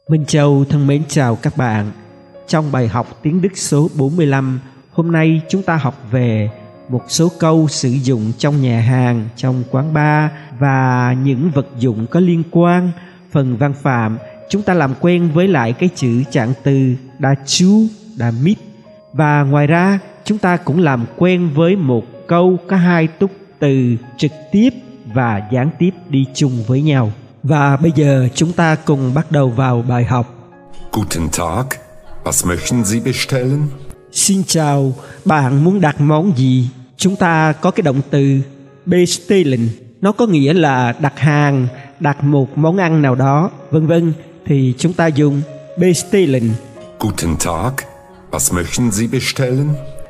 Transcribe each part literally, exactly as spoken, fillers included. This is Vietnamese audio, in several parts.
Minh Châu thân mến chào các bạn. Trong bài học tiếng Đức số bốn mươi lăm, hôm nay chúng ta học về một số câu sử dụng trong nhà hàng, trong quán bar và những vật dụng có liên quan. Phần văn phạm, chúng ta làm quen với lại cái chữ trạng từ dazu, damit. Và ngoài ra, chúng ta cũng làm quen với một câu có hai túc từ trực tiếp và gián tiếp đi chung với nhau. Và bây giờ chúng ta cùng bắt đầu vào bài học. Guten Tag, was möchten Sie bestellen? Xin chào, bạn muốn đặt món gì? Chúng ta có cái động từ bestellen, nó có nghĩa là đặt hàng, đặt một món ăn nào đó, vân vân. Thì chúng ta dùng bestellen. Guten Tag, was möchten Sie bestellen?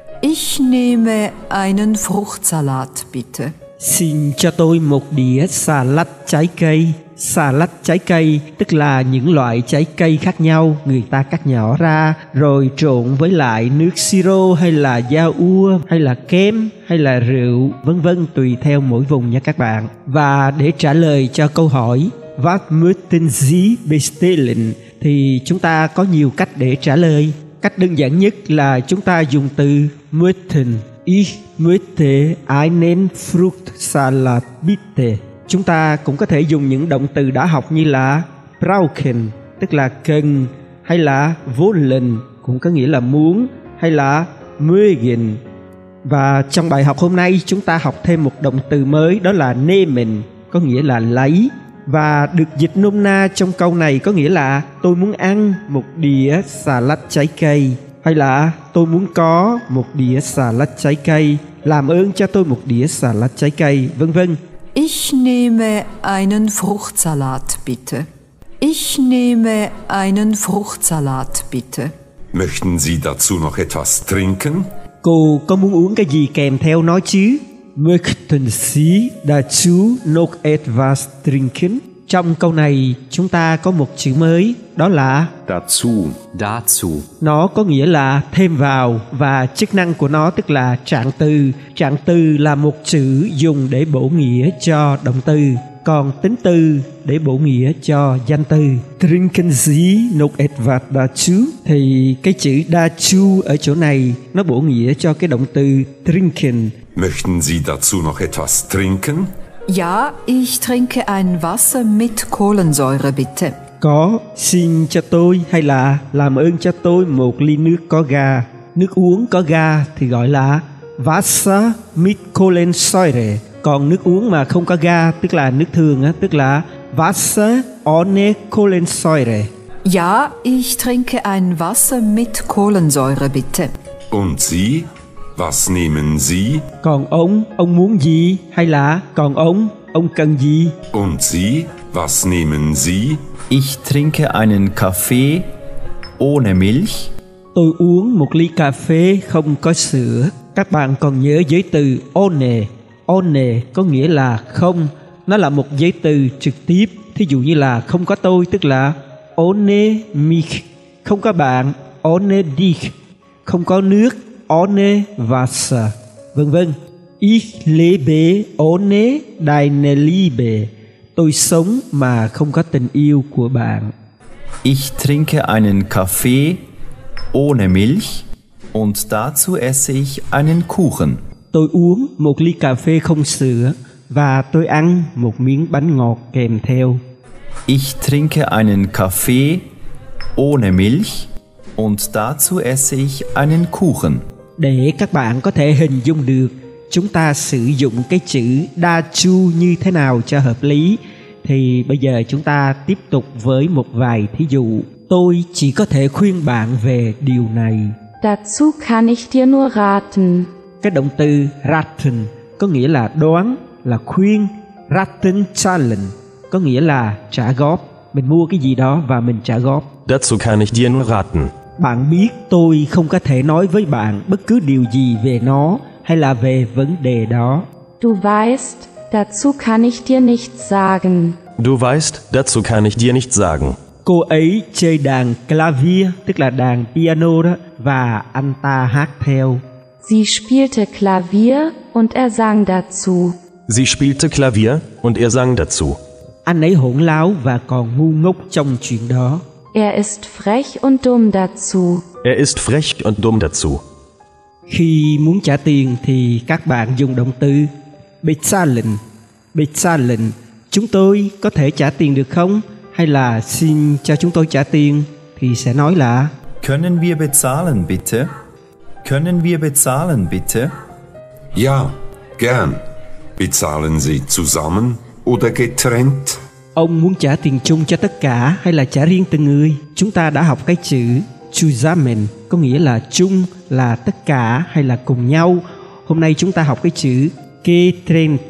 Ich nehme einen Fruchtsalat, bitte. Xin cho tôi một đĩa salad trái cây. Salad trái cây tức là những loại trái cây khác nhau, người ta cắt nhỏ ra rồi trộn với lại nước siro hay là da ua hay là kem hay là rượu, vân vân, tùy theo mỗi vùng nha các bạn. Và để trả lời cho câu hỏi Was möchten Sie bestellen thì chúng ta có nhiều cách để trả lời. Cách đơn giản nhất là chúng ta dùng từ möchten. Ich möchte einen Fruchtsalat bitte. Chúng ta cũng có thể dùng những động từ đã học như là brauchen, tức là cần, hay là wollen, cũng có nghĩa là muốn, hay là mögen. Và trong bài học hôm nay chúng ta học thêm một động từ mới, đó là nehmen, có nghĩa là lấy. Và được dịch nôm na trong câu này có nghĩa là tôi muốn ăn một đĩa salad trái cây, hay là tôi muốn có một đĩa salad trái cây, làm ơn cho tôi một đĩa salad trái cây, vân vân. Ich nehme einen Fruchtsalat, bitte. Ich nehme einen Fruchtsalat, bitte. Möchten Sie dazu noch etwas trinken? Cô có muốn uống cái gì kèm theo nó chứ? Möchten Sie dazu noch etwas trinken? Trong câu này chúng ta có một chữ mới, đó là Dazu. Dazu. Nó có nghĩa là thêm vào, và chức năng của nó tức là trạng từ. Trạng từ là một chữ dùng để bổ nghĩa cho động từ, còn tính từ để bổ nghĩa cho danh từ. Trinken Sie noch etwas dazu thì cái chữ dazu ở chỗ này nó bổ nghĩa cho cái động từ trinken. Möchten Sie dazu noch etwas trinken? Ja, ich trinke ein Wasser mit Kohlensäure, bitte. Có, xin cho tôi, hay là làm ơn cho tôi một ly nước có ga. Nước uống có ga thì gọi là Wasser mit Kohlensäure. Còn nước uống mà không có ga, tức là nước thường á, tức là Wasser ohne Kohlensäure. Ja, ich trinke ein Wasser mit Kohlensäure, bitte. Und Sie? Was nehmen Sie? Còn ông, ông muốn gì? Hay là còn ông, ông cần gì? Und Sie? Was nehmen Sie? Ich trinke einen Kaffee ohne Milch. Tôi uống một ly cà phê không có sữa. Các bạn còn nhớ giới từ ohne. Ohne có nghĩa là không. Nó là một giới từ trực tiếp. Thí dụ như là không có tôi, tức là ohne mich. Không có bạn, ohne dich. Không có nước, ohne Wasser, vân vân. Ich lebe ohne deine Liebe. Tôi sống mà không có tình yêu của bạn. Ich trinke einen Kaffee ohne Milch und dazu esse ich einen Kuchen. Tôi uống một ly cà phê không sữa và tôi ăn một miếng bánh ngọt kèm theo. Ich trinke einen Kaffee ohne Milch und dazu esse ich einen Kuchen. Để các bạn có thể hình dung được chúng ta sử dụng cái chữ dazu như thế nào cho hợp lý, thì bây giờ chúng ta tiếp tục với một vài thí dụ. Tôi chỉ có thể khuyên bạn về điều này. Dazu kann ich dir nur raten. Cái động từ raten có nghĩa là đoán, là khuyên. Raten zahlen có nghĩa là trả góp. Mình mua cái gì đó và mình trả góp. Dazu kann ich dir nur raten. Bạn biết tôi không có thể nói với bạn bất cứ điều gì về nó hay là về vấn đề đó. Du weißt, dazu kann ich dir nichts sagen. Du weißt, dazu kann ich dir nichts sagen. Cô ấy chơi đàn Klavier, tức là đàn piano đó, và anh ta hát theo. Sie spielte Klavier und er sang dazu. Sie spielte Klavier und er sang dazu. Anh ấy hỗn láo và còn ngu ngốc trong chuyện đó. Er ist frech und dumm dazu. Er ist frech und dumm dazu. Khi muốn trả tiền thì các bạn dùng động từ bezahlen. Bezahlen. Chúng tôi có thể trả tiền được không? Hay là xin cho chúng tôi trả tiền thì sẽ nói là Können wir bezahlen, bitte? Können wir bezahlen, bitte? Ja, gern. Bezahlen Sie zusammen oder getrennt? ông muốn trả tiền chung cho tất cả hay là trả riêng từng người? Chúng ta đã học cái chữ zusammen có nghĩa là chung, là tất cả hay là cùng nhau. Hôm nay chúng ta học cái chữ getrennt.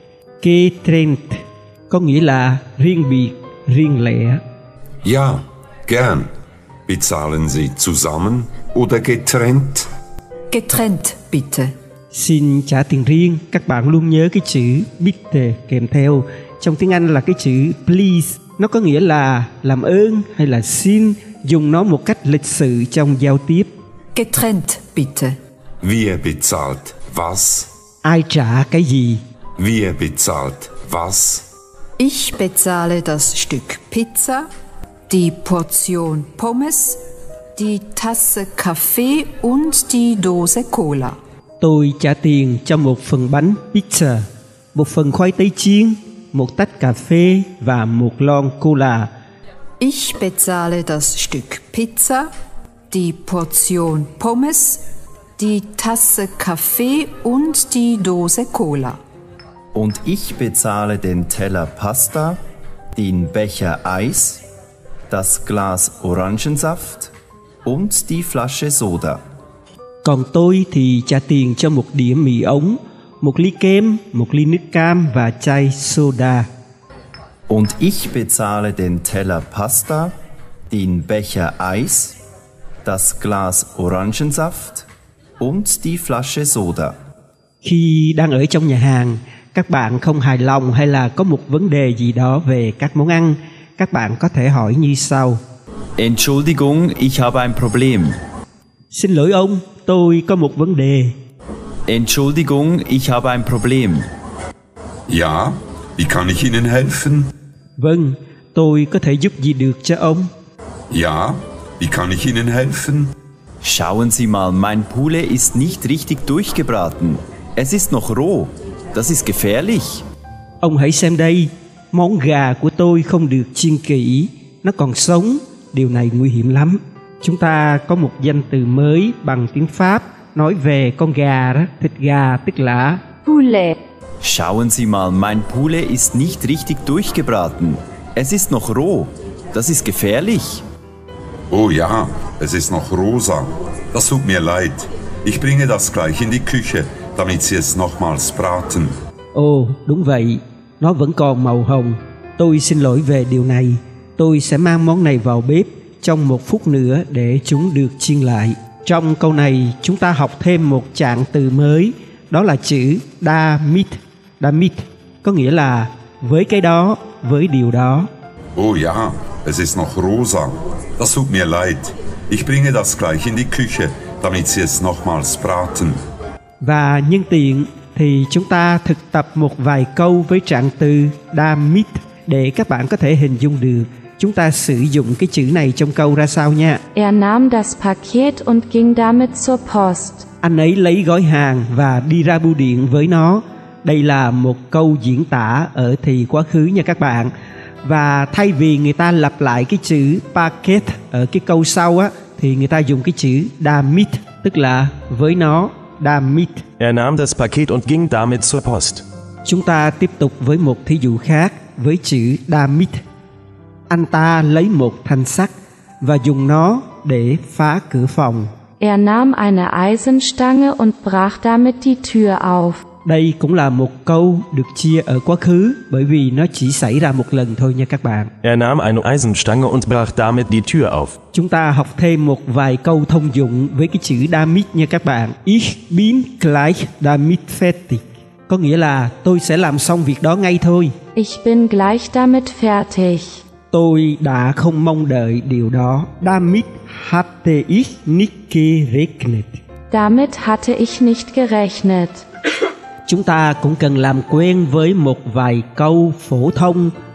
Getrennt có nghĩa là riêng biệt, riêng lẻ. Ja, gern. Bezahlen Sie zusammen oder getrennt? Getrennt, bitte. Xin trả tiền riêng. Các bạn luôn nhớ cái chữ bitte kèm theo. Trong tiếng Anh là cái chữ please. Nó có nghĩa là làm ơn hay là xin. Dùng nó một cách lịch sự trong giao tiếp. Getrennt, bitte. Wer bezahlt was? Ai trả cái gì? Wer bezahlt was? Ich bezahle das Stück Pizza, die Portion Pommes, die Tasse Kaffee und die Dose Cola. Tôi trả tiền cho một phần bánh pizza, một phần khoai tây chiên, một tách cà phê và một lon cola. Ich bezahle das Stück Pizza, die Portion Pommes, die Tasse Kaffee und die Dose Cola. Und ich bezahle den Teller Pasta, den Becher Eis, das Glas Orangensaft und die Flasche Soda. Còn tôi thì trả tiền cho một đĩa mì ống, một ly kem, một ly nước cam và chai soda. Und ich bezahle den Teller Pasta, den Becher Eis, das Glas Orangensaft und die Flasche Soda. Khi đang ở trong nhà hàng, các bạn không hài lòng hay là có một vấn đề gì đó về các món ăn, các bạn có thể hỏi như sau. Entschuldigung, ich habe ein Problem. Xin lỗi ông, tôi có một vấn đề. Entschuldigung, ich habe ein Problem. Ja, wie kann ich Ihnen helfen? Vâng, tôi có thể giúp gì được cho ông? Ja, wie kann ich Ihnen helfen? Schauen Sie mal, mein Poulet ist nicht richtig durchgebraten. Es ist noch roh. Das ist gefährlich. Ông hãy xem đây, món gà của tôi không được chiên kỹ, nó còn sống, điều này nguy hiểm lắm. Chúng ta có một danh từ mới bằng tiếng Pháp nói về con gà đó, thịt gà tức là Poulet. Schauen Sie mal, mein Poulet ist nicht richtig durchgebraten. Es ist noch roh. Das ist gefährlich. Oh ja, es ist noch rosa. Das tut mir leid. Ich bringe das gleich in die Küche, damit Sie es nochmals braten. Ồ, đúng vậy, nó vẫn còn màu hồng. Tôi xin lỗi về điều này. Tôi sẽ mang món này vào bếp trong một phút nữa để chúng được chiên lại. Trong câu này chúng ta học thêm một trạng từ mới, đó là chữ damit. Damit có nghĩa là với cái đó, với điều đó. Oh ja, es ist noch rosa. Das tut mir leid. Ich bringe das gleich in die Küche, damit Sie es nochmals braten. Và nhân tiện thì chúng ta thực tập một vài câu với trạng từ damit để các bạn có thể hình dung được chúng ta sử dụng cái chữ này trong câu ra sao nha. Er nahm das Paket und ging damit zur Post. Anh ấy lấy gói hàng và đi ra bưu điện với nó. Đây là một câu diễn tả ở thì quá khứ nha các bạn. Và thay vì người ta lặp lại cái chữ paket ở cái câu sau á, thì người ta dùng cái chữ damit, tức là với nó, damit. Er nahm das Paket und ging damit zur Post. Chúng ta tiếp tục với một thí dụ khác với chữ damit. Anh ta lấy một thanh sắt và dùng nó để phá cửa phòng. Er nahm eine Eisenstange und brach damit die Tür auf. Đây cũng là một câu được chia ở quá khứ bởi vì nó chỉ xảy ra một lần thôi nha các bạn. Er nahm eine Eisenstange und brach damit die Tür auf. Chúng ta học thêm một vài câu thông dụng với cái chữ damit nha các bạn. Ich bin gleich damit fertig. Có nghĩa là tôi sẽ làm xong việc đó ngay thôi. Ich bin gleich damit fertig. Tôi đã không mong đợi điều đó. Damit hatte ich nicht gerechnet. Damit hatte ich nicht gerechnet. Chúng ta cũng cần làm quen với một vài câu phổ thông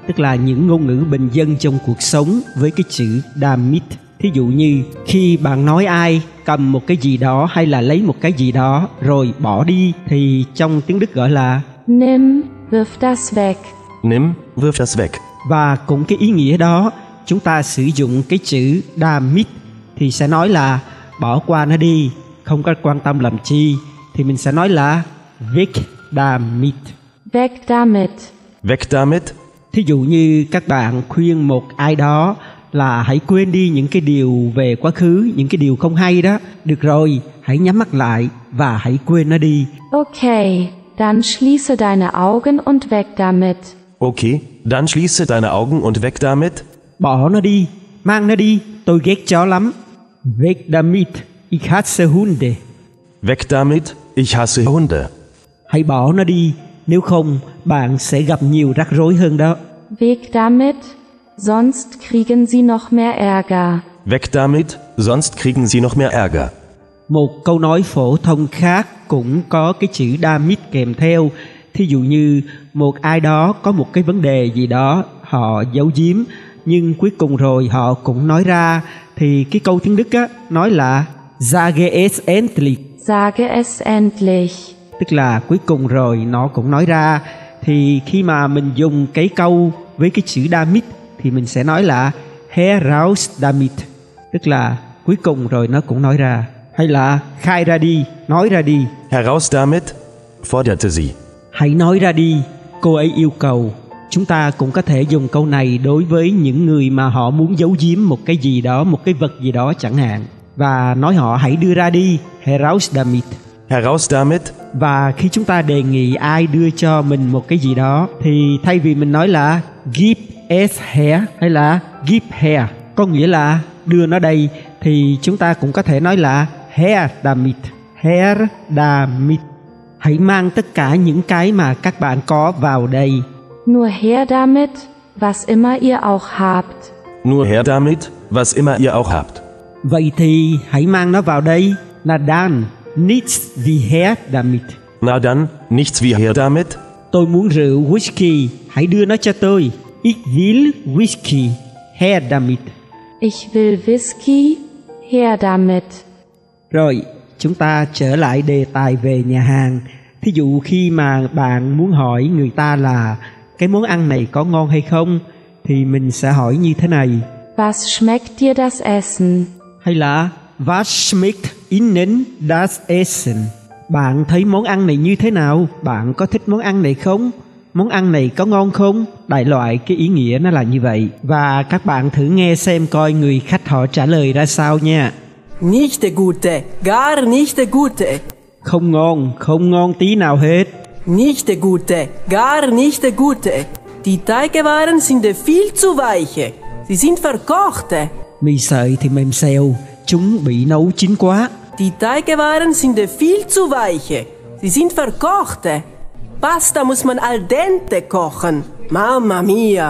tức là những ngôn ngữ bình dân trong cuộc sống với cái chữ damit. Thí dụ như khi bạn nói ai cầm một cái gì đó hay là lấy một cái gì đó rồi bỏ đi thì trong tiếng Đức gọi là Nimm, wirf das weg. Nimm, wirf das weg. Và cũng cái ý nghĩa đó chúng ta sử dụng cái chữ damit thì sẽ nói là bỏ qua nó đi, không có quan tâm làm chi, thì mình sẽ nói là weg damit. Weg damit. Weg damit. Thí dụ như các bạn khuyên một ai đó là hãy quên đi những cái điều về quá khứ, những cái điều không hay đó. Được rồi, hãy nhắm mắt lại và hãy quên nó đi. Okay, dann schließe deine Augen und weg damit. Okay, dann schließe deine Augen und weg damit. Bỏ nó đi, mang nó đi, tôi ghét chó lắm. Weg damit, ich hasse Hunde. Weg damit, ich hasse Hunde. Hãy bỏ nó đi, nếu không bạn sẽ gặp nhiều rắc rối hơn đó. Weg damit, sonst kriegen sie noch mehr Ärger. Weg damit, sonst kriegen sie noch mehr Ärger. Một câu nói phổ thông khác cũng có cái chữ damit kèm theo. Thí dụ như một ai đó có một cái vấn đề gì đó họ giấu giếm, nhưng cuối cùng rồi họ cũng nói ra, thì cái câu tiếng Đức á, nói là sage es endlich. Sage es endlich. Tức là cuối cùng rồi nó cũng nói ra. Thì khi mà mình dùng cái câu với cái chữ damit thì mình sẽ nói là heraus damit, tức là cuối cùng rồi nó cũng nói ra. Hay là khai ra đi, nói ra đi. Heraus damit, forderte sie. Hãy nói ra đi, cô ấy yêu cầu. Chúng ta cũng có thể dùng câu này đối với những người mà họ muốn giấu giếm một cái gì đó, một cái vật gì đó chẳng hạn, và nói họ hãy đưa ra đi, heraus damit. Heraus damit. Và khi chúng ta đề nghị ai đưa cho mình một cái gì đó thì thay vì mình nói là gib es her hay là gib her, có nghĩa là đưa nó đây, thì chúng ta cũng có thể nói là her damit, her damit. Hãy mang tất cả những cái mà các bạn có vào đây. Nur her damit, was immer ihr auch habt. Nur her damit, was immer ihr auch habt. Vậy thì hãy mang nó vào đây. Na dann, nichts wie her damit. Na dann, nichts wie her damit. Tôi muốn rượu whisky, hãy đưa nó cho tôi. Ich will whisky, her damit. Ich will Whisky, her damit. Rồi, chúng ta trở lại đề tài về nhà hàng. Thí dụ khi mà bạn muốn hỏi người ta là cái món ăn này có ngon hay không, thì mình sẽ hỏi như thế này. Was schmeckt dir das Essen? Hay là Was schmeckt Ihnen das Essen? Bạn thấy món ăn này như thế nào? Bạn có thích món ăn này không? Món ăn này có ngon không? Đại loại cái ý nghĩa nó là như vậy. Và các bạn thử nghe xem coi người khách họ trả lời ra sao nha. Nicht gute, gar nicht gute. Không ngon, không ngon tí nào hết. Nicht gute, gar nicht gute. Die Teigwaren sind viel zu weiche. Sie sind verkochte. Mì sợi thì mềm xèo, chúng bị nấu chín quá. Die Teigwaren sind viel zu weiche. Sie sind verkochte. Pasta muss man al dente kochen. Mamma mia.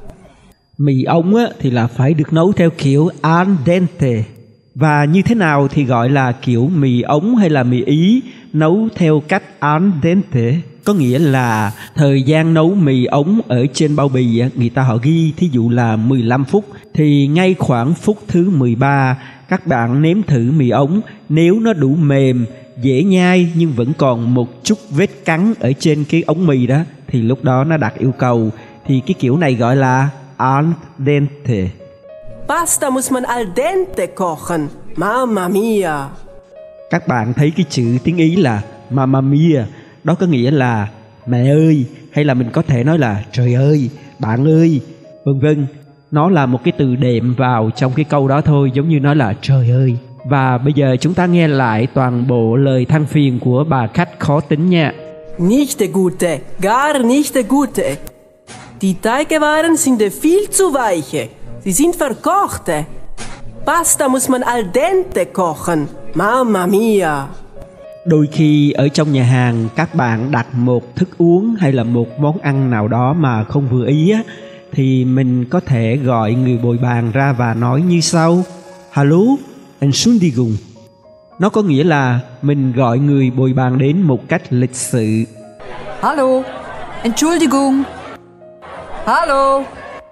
Mì ống á, thì là phải được nấu theo kiểu al dente. Và như thế nào thì gọi là kiểu mì ống hay là mì Ý nấu theo cách al dente? Có nghĩa là thời gian nấu mì ống ở trên bao bì người ta họ ghi thí dụ là mười lăm phút, thì ngay khoảng phút thứ mười ba các bạn nếm thử mì ống. Nếu nó đủ mềm, dễ nhai nhưng vẫn còn một chút vết cắn ở trên cái ống mì đó, thì lúc đó nó đạt yêu cầu. Thì cái kiểu này gọi là al dente. Pasta muss man al dente kochen. Mamma mia. Các bạn thấy cái chữ tiếng Ý là mamma mia, đó có nghĩa là mẹ ơi, hay là mình có thể nói là trời ơi, bạn ơi, vân vân. Nó là một cái từ đệm vào trong cái câu đó thôi, giống như nói là trời ơi. Và bây giờ chúng ta nghe lại toàn bộ lời than phiền của bà khách khó tính nha. Nicht gute, gar nicht gute. Die Teigwaren sind viel zu weiche. Sie sind verkochte. Pasta muss man al dente kochen. Mamma mia. Đôi khi ở trong nhà hàng các bạn đặt một thức uống hay là một món ăn nào đó mà không vừa ý á, thì mình có thể gọi người bồi bàn ra và nói như sau: Hallo, Entschuldigung. Nó có nghĩa là mình gọi người bồi bàn đến một cách lịch sự. Hallo, Entschuldigung. Hallo.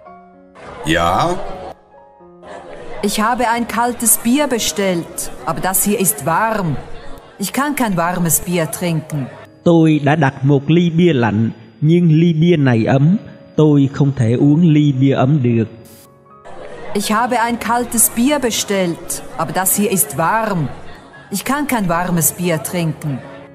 Ja? Ich habe ein kaltes Bier bestellt, aber das hier ist warm. Ich kann kein warmes Bier trinken. Tôi đã đặt một ly bia lạnh, nhưng ly bia này ấm. Tôi không thể uống ly bia ấm được. Ich habe ein kaltes Bier bestellt, aber das hier ist warm. Ich kann kein warmes Bier trinken.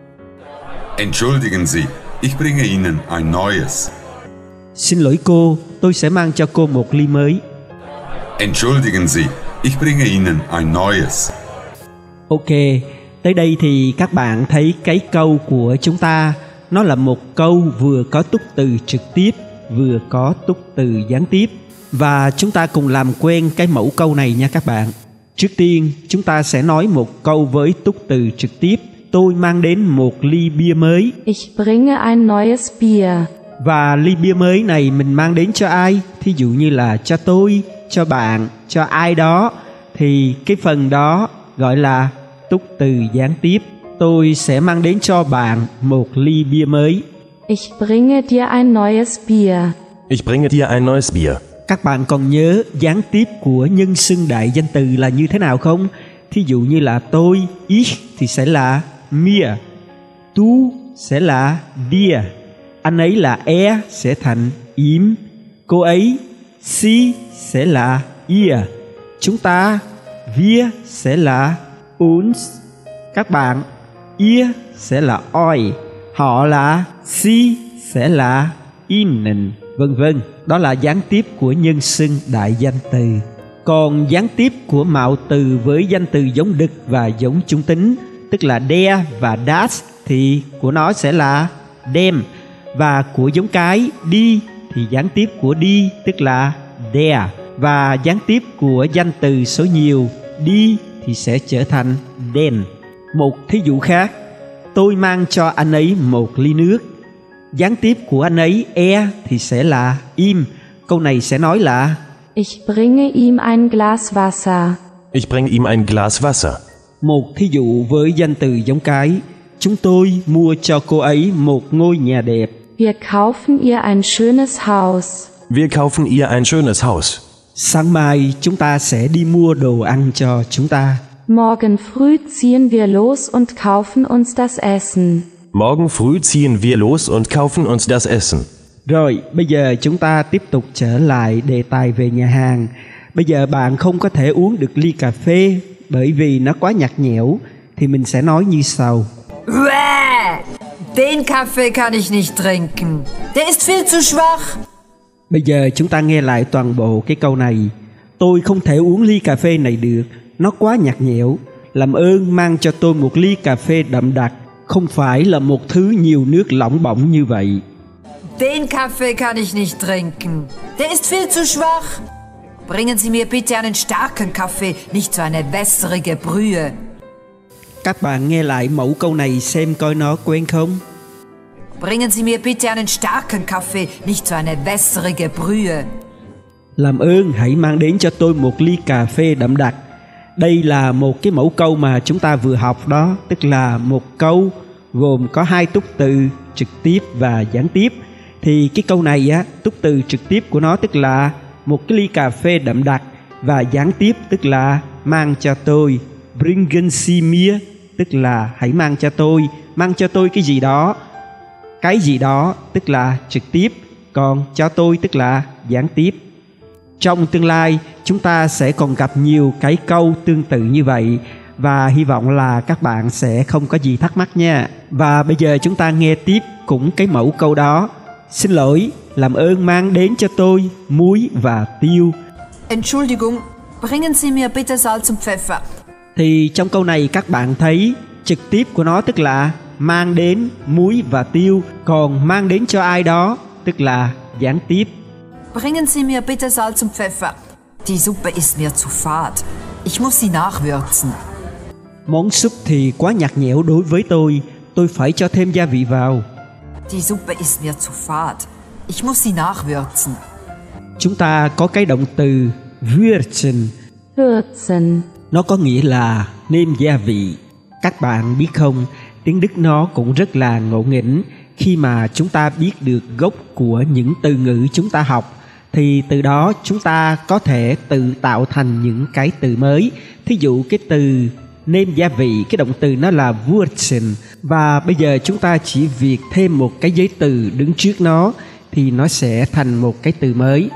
Entschuldigen Sie, ich bringe Ihnen ein neues. Xin lỗi cô, tôi sẽ mang cho cô một ly mới. Entschuldigen Sie, ich bringe Ihnen ein neues. Ok, tới đây thì các bạn thấy cái câu của chúng ta, nó là một câu vừa có túc từ trực tiếp, vừa có túc từ gián tiếp. Và chúng ta cùng làm quen cái mẫu câu này nha các bạn. Trước tiên, chúng ta sẽ nói một câu với túc từ trực tiếp. Tôi mang đến một ly bia mới. Ich bringe ein neues Bier. Và ly bia mới này mình mang đến cho ai? Thí dụ như là cho tôi, cho bạn, cho ai đó. Thì cái phần đó gọi là túc từ gián tiếp. Tôi sẽ mang đến cho bạn một ly bia mới. Ich bringe dir ein neues Bier. Ich bringe dir ein neues Bier. Các bạn còn nhớ gián tiếp của nhân xưng đại danh từ là như thế nào không? Thí dụ như là tôi, ich thì sẽ là mir, du sẽ là dir, anh ấy là er sẽ thành ihm, cô ấy, sie sẽ là ihr, chúng ta, wir sẽ là uns, các bạn, ihr sẽ là euch, họ là sie sẽ là ihnen, vân vân. Đó là gián tiếp của nhân xưng đại danh từ. Còn gián tiếp của mạo từ với danh từ giống đực và giống trung tính, tức là der và das, thì của nó sẽ là dem. Và của giống cái đi thì gián tiếp của đi tức là der. Và gián tiếp của danh từ số nhiều đi thì sẽ trở thành den. Một thí dụ khác, tôi mang cho anh ấy một ly nước. Gián tiếp của anh ấy e thì sẽ là ihm. Câu này sẽ nói là Ich bringe ihm ein Glas Wasser. Ich bringe ihm ein Glas Wasser. một thí dụ với danh từ giống cái. Chúng tôi mua cho cô ấy một ngôi nhà đẹp. Wir kaufen ihr ein schönes Haus. Wir kaufen ihr ein schönes Haus. Sáng mai chúng ta sẽ đi mua đồ ăn cho chúng ta. Morgen früh ziehen wir los und kaufen uns das Essen. Morgen früh ziehen wir los und kaufen uns das Essen. Rồi, bây giờ chúng ta tiếp tục trở lại đề tài về nhà hàng. Bây giờ bạn không có thể uống được ly cà phê bởi vì nó quá nhạt nhẽo, thì mình sẽ nói như sau. Uäh! Den Kaffee kann ich nicht trinken. Der ist viel zu schwach. Bây giờ chúng ta nghe lại toàn bộ cái câu này. Tôi không thể uống ly cà phê này được, nó quá nhạt nhẽo. Làm ơn mang cho tôi một ly cà phê đậm đặc, không phải là một thứ nhiều nước lỏng bỏng như vậy. Den Kaffee kann ich nicht trinken. Der ist viel zu schwach. Bringen Sie mir bitte einen starken Kaffee, nicht so eine wässrige Brühe. Các bạn nghe lại mẫu câu này xem coi nó quen không? Bringen Sie mir bitte einen starken Kaffee, nicht so eine wässrige Brühe. Làm ơn hãy mang đến cho tôi một ly cà phê đậm đặc. Đây là một cái mẫu câu mà chúng ta vừa học đó, tức là một câu gồm có hai túc từ trực tiếp và gián tiếp. Thì cái câu này á, túc từ trực tiếp của nó tức là một cái ly cà phê đậm đặc, và gián tiếp tức là mang cho tôi, bringen Sie mir, tức là hãy mang cho tôi, mang cho tôi cái gì đó. Cái gì đó tức là trực tiếp, còn cho tôi tức là gián tiếp. Trong tương lai chúng ta sẽ còn gặp nhiều cái câu tương tự như vậy, và hy vọng là các bạn sẽ không có gì thắc mắc nha. Và bây giờ chúng ta nghe tiếp cũng cái mẫu câu đó. Xin lỗi, làm ơn mang đến cho tôi muối và tiêu. Entschuldigung, bringen Sie mir bitte Salz und Pfeffer. Thì trong câu này các bạn thấy trực tiếp của nó tức là mang đến muối và tiêu, còn mang đến cho ai đó tức là gián tiếp. Bringen Sie mir bitte Salz und Pfeffer. Die Suppe ist mir zu fad. Ich muss sie nachwürzen. Món súp thì quá nhạt nhẽo đối với tôi, tôi phải cho thêm gia vị vào. Die Suppe ist mir zu fad. Ich muss sie nachwürzen. Chúng ta có cái động từ würzen. Würzen. Nó có nghĩa là nêm gia vị. Các bạn biết không, tiếng Đức nó cũng rất là ngộ nghĩnh. khi mà chúng ta biết được gốc của những từ ngữ chúng ta học thì từ đó chúng ta có thể tự tạo thành những cái từ mới. Thí dụ cái từ nêm gia vị, cái động từ nó là würzen, và bây giờ chúng ta chỉ việc thêm một cái giới từ đứng trước nó thì nó sẽ thành một cái từ mới,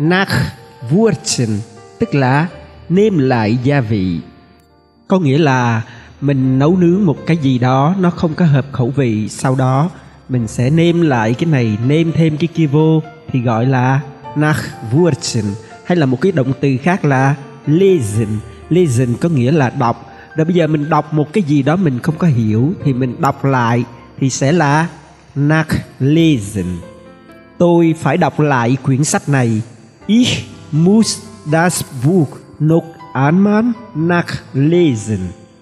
nachwürzen, tức là nêm lại gia vị. Có nghĩa là mình nấu nướng một cái gì đó nó không có hợp khẩu vị, sau đó mình sẽ nêm lại cái này, nêm thêm cái kia vô thì gọi là nachwürzen. Hay là một cái động từ khác là lesen. Lesen có nghĩa là đọc. Rồi bây giờ mình đọc một cái gì đó mình không có hiểu thì mình đọc lại thì sẽ là nachlesen. Tôi phải đọc lại quyển sách này. Ich muss das Buch noch einmal nachlesen.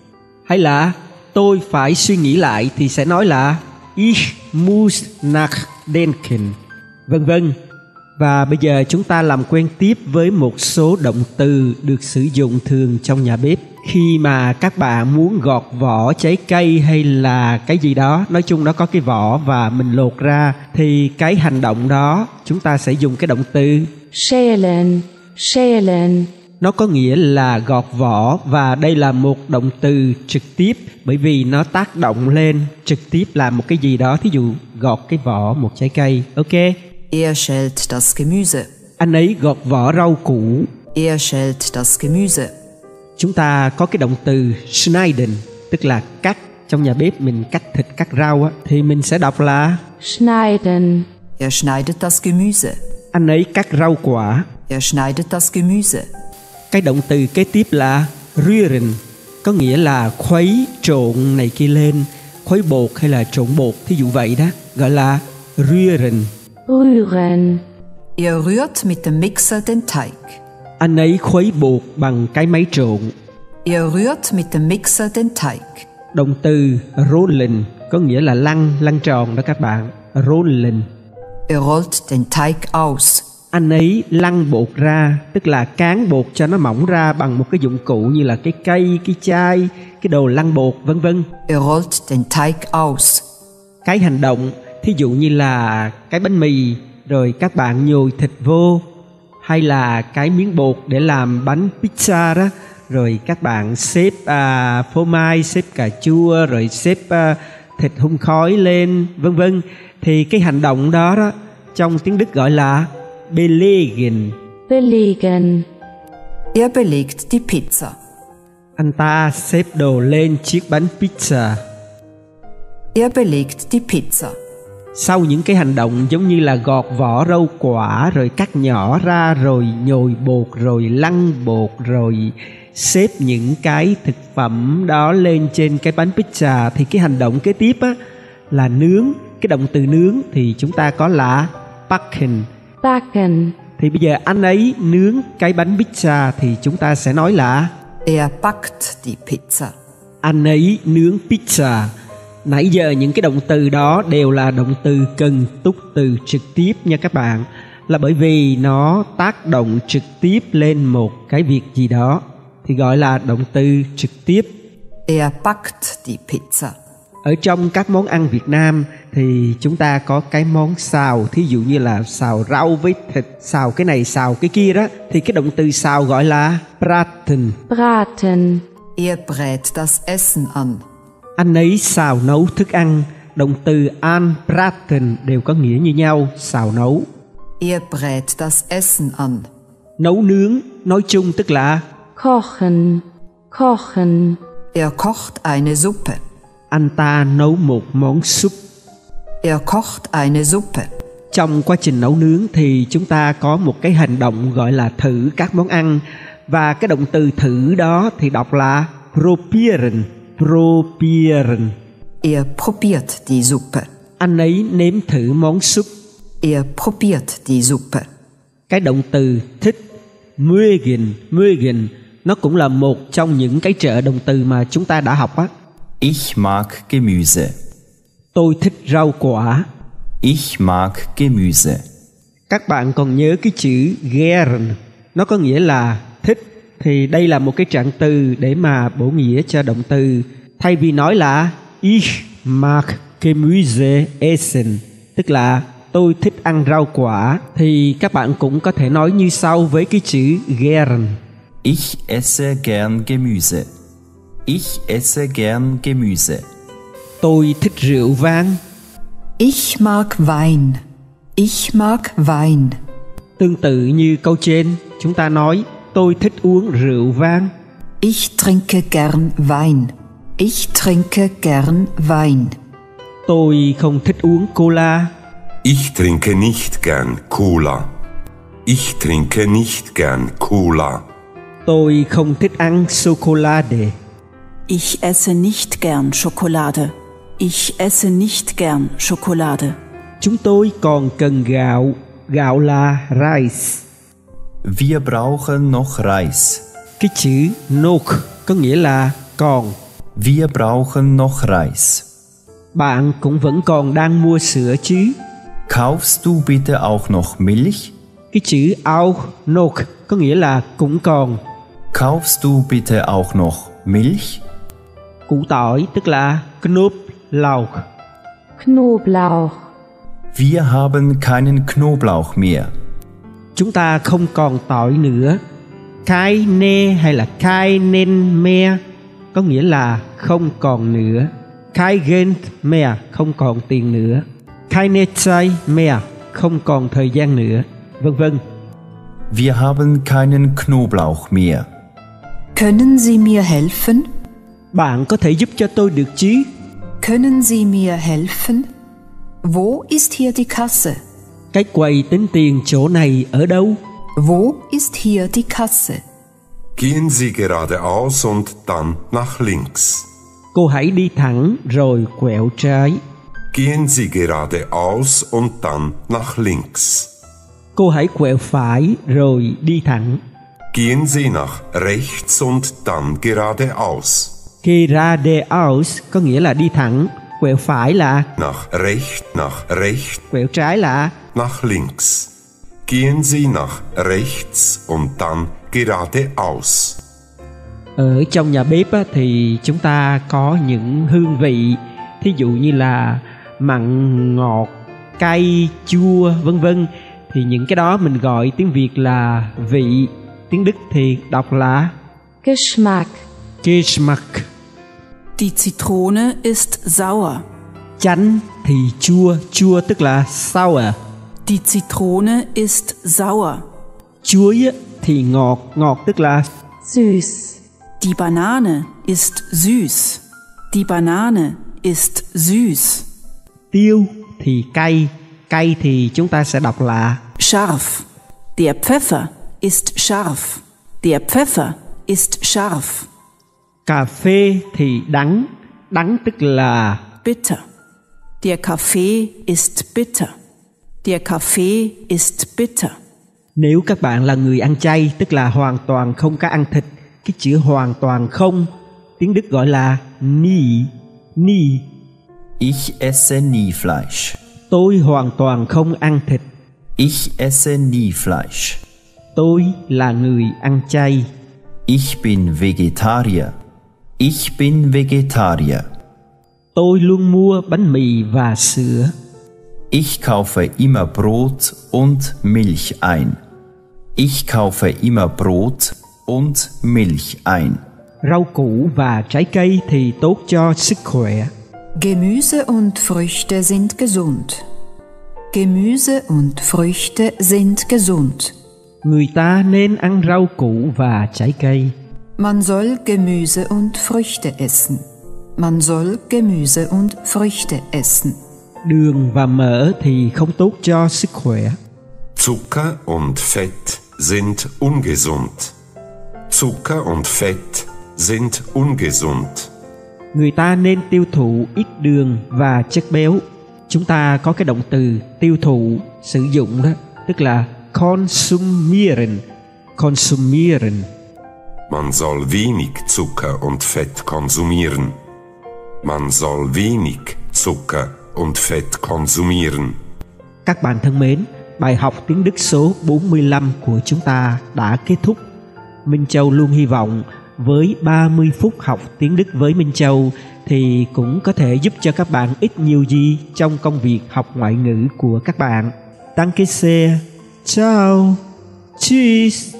Hay là tôi phải suy nghĩ lại thì sẽ nói là Ich muss nachdenken, vân vân. Và bây giờ chúng ta làm quen tiếp với một số động từ được sử dụng thường trong nhà bếp. Khi mà các bạn muốn gọt vỏ trái cây hay là cái gì đó, nói chung nó có cái vỏ và mình lột ra, thì cái hành động đó chúng ta sẽ dùng cái động từ schälen, schälen. Nó có nghĩa là gọt vỏ, và đây là một động từ trực tiếp bởi vì nó tác động lên trực tiếp làm một cái gì đó. Thí dụ gọt cái vỏ một trái cây. Ok. Er schält das Gemüse. Anh ấy gọt vỏ rau củ. Er schält das Gemüse. Chúng ta có cái động từ schneiden, tức là cắt. Trong nhà bếp mình cắt thịt, cắt rau á, thì mình sẽ đọc là schneiden. Er schneidet das Gemüse. Anh ấy cắt rau quả. Er schneidet das Gemüse. Cái động từ kế tiếp là rühren, có nghĩa là khuấy, trộn này kia lên, khuấy bột hay là trộn bột, thí dụ vậy đó, gọi là rühren. Rühren. Er rührt mit dem Mixer den Teig. Anh ấy khuấy bột bằng cái máy trộn. Er rührt mit dem Mixer den Teig. Động từ rollen có nghĩa là lăn, lăn tròn đó các bạn. Rollen. Er rollt den Teig aus. Anh ấy lăn bột ra, tức là cán bột cho nó mỏng ra bằng một cái dụng cụ như là cái cây, cái chai, cái đồ lăn bột, vân vân. Er rollt den Teig aus. Cái hành động, thí dụ như là cái bánh mì, rồi các bạn nhồi thịt vô, hay là cái miếng bột để làm bánh pizza đó, rồi các bạn xếp à, phô mai, xếp cà chua, rồi xếp à, thịt hun khói lên, vân vân. Thì cái hành động đó đó trong tiếng Đức gọi là belegen. Belegen. Er belegt die Pizza. Anh ta xếp đồ lên chiếc bánh pizza. Er belegt die Pizza. Sau những cái hành động giống như là gọt vỏ rau quả, rồi cắt nhỏ ra, rồi nhồi bột, rồi lăn bột, rồi xếp những cái thực phẩm đó lên trên cái bánh pizza, thì cái hành động kế tiếp á là nướng. Cái động từ nướng thì chúng ta có là backen. Backen. Thì bây giờ anh ấy nướng cái bánh pizza thì chúng ta sẽ nói là Er backt die Pizza. Anh ấy nướng pizza. Nãy giờ những cái động từ đó đều là động từ cần túc từ trực tiếp nha các bạn. Là bởi vì nó tác động trực tiếp lên một cái việc gì đó thì gọi là động từ trực tiếp. Er backt die Pizza. Ở trong các món ăn Việt Nam thì chúng ta có cái món xào, thí dụ như là xào rau với thịt, xào cái này xào cái kia đó, thì cái động từ xào gọi là braten. Braten. Er brät das Essen an. Anh ấy xào nấu thức ăn. Động từ anbraten đều có nghĩa như nhau, xào nấu. Er brät das Essen an. Nấu nướng nói chung tức là Kochen. Kochen. Er kocht eine Suppe. Anh ta nấu một món súp. Er kocht eine Suppe. Trong quá trình nấu nướng thì chúng ta có một cái hành động gọi là thử các món ăn, và cái động từ thử đó thì đọc là probieren. Probieren. Er probiert die Suppe. Anh ấy nếm thử món súp. Er probiert die Suppe. Cái động từ thích, mögen, mögen, nó cũng là một trong những cái trợ động từ mà chúng ta đã học á. Ich mag Gemüse. Tôi thích rau quả. Ich mag Gemüse. Các bạn còn nhớ cái chữ gern, nó có nghĩa là thích, thì đây là một cái trạng từ để mà bổ nghĩa cho động từ. Thay vì nói là ich mag Gemüse essen, tức là tôi thích ăn rau quả, thì các bạn cũng có thể nói như sau với cái chữ gern. Ich esse gern Gemüse. Ich esse gern Gemüse. Tôi thích rượu vang. Ich mag Wein. Ich mag Wein. Tương tự như câu trên, chúng ta nói tôi thích uống rượu vang. Ich trinke gern Wein. Ich trinke gern Wein. Tôi không thích uống cola. Ich trinke nicht gern Cola. Ich trinke nicht gern Cola. Tôi không thích ăn Schokolade. Ich esse nicht gern Schokolade. Ich esse nicht gern Schokolade. Chúng tôi còn cần gạo. Gạo là rice. Wir brauchen noch Reis. Cái chữ noch có nghĩa là còn. Wir brauchen noch Reis. Bạn cũng vẫn còn đang mua sữa chứ? Kaufst du bitte auch noch Milch? Cái chữ auch noch có nghĩa là cũng còn. Kaufst du bitte auch noch Milch? Củ tỏi tức là Knoblauch. Knoblauch. Wir haben keinen Knoblauch mehr. Chúng ta không còn tỏi nữa. Keine hay là keinen mehr có nghĩa là không còn nữa. Kein Geld mehr, không còn tiền nữa. Keine Zeit mehr, không còn thời gian nữa, vân vân. Wir haben keinen Knoblauch mehr. Können Sie mir helfen? Bạn có thể giúp cho tôi được chứ? Können Sie mir helfen? Wo ist hier die Kasse? Cái quầy tính tiền chỗ này ở đâu? Wo ist hier die Kasse? Gehen Sie geradeaus und dann nach links. Cô hãy đi thẳng rồi quẹo trái. Gehen Sie geradeaus und dann nach links. Cô hãy quẹo phải rồi đi thẳng. Gehen Sie nach rechts und dann geradeaus. Geradeaus có nghĩa là đi thẳng, quẹo phải là Nach rechts, nach rechts, quẹo trái là nach links. Gehen Sie nach rechts und dann geradeaus. Ở trong nhà bếp á, thì chúng ta có những hương vị, thí dụ như là mặn, ngọt, cay, chua, vân vân. Thì những cái đó mình gọi tiếng Việt là vị, tiếng Đức thì đọc là Geschmack. Geschmack. Die Zitrone ist sauer. Chanh thì chua, chua tức là sour. Die Zitrone ist sauer. Chuối á, thì ngọt, ngọt tức là Süß. Die Banane ist süß. Die Banane ist süß. Tiêu thì cay, cay thì chúng ta sẽ đọc là Scharf. Der Pfeffer ist scharf. Der Pfeffer ist scharf. Cà phê thì đắng, đắng tức là Bitter. Der Kaffee ist bitter. Der Kaffee ist bitter. Nếu các bạn là người ăn chay, tức là hoàn toàn không có ăn thịt, cái chữ hoàn toàn không, tiếng Đức gọi là nie, nie. Ich esse nie Fleisch. Tôi hoàn toàn không ăn thịt. Ich esse nie Fleisch. Tôi là người ăn chay. Ich bin Vegetarier. Ich bin Vegetarier. Tôi luôn mua bánh mì và sữa. Ich kaufe immer Brot und Milch ein. Ich kaufe immer Brot und Milch ein. Rau củ và trái cây thì tốt cho sức khỏe. Gemüse und Früchte sind gesund. Gemüse und Früchte sind gesund. Người ta nên ăn rau củ và trái cây. Man soll Gemüse und Früchte essen. Man soll Gemüse und Früchte essen. Đường và mỡ thì không tốt cho sức khỏe. Zucker und Fett sind ungesund. Zucker und Fett sind ungesund. Người ta nên tiêu thụ ít đường và chất béo. Chúng ta có cái động từ tiêu thụ sử dụng đó, tức là konsumieren. Konsumieren. Man soll wenig Zucker und Fett konsumieren. Man soll wenig Zucker und Fett konsumieren. Các bạn thân mến, bài học tiếng Đức số bốn mươi lăm của chúng ta đã kết thúc. Minh Châu luôn hy vọng với ba mươi phút học tiếng Đức với Minh Châu thì cũng có thể giúp cho các bạn ít nhiều gì trong công việc học ngoại ngữ của các bạn. Danke sehr. Ciao. Tschüss.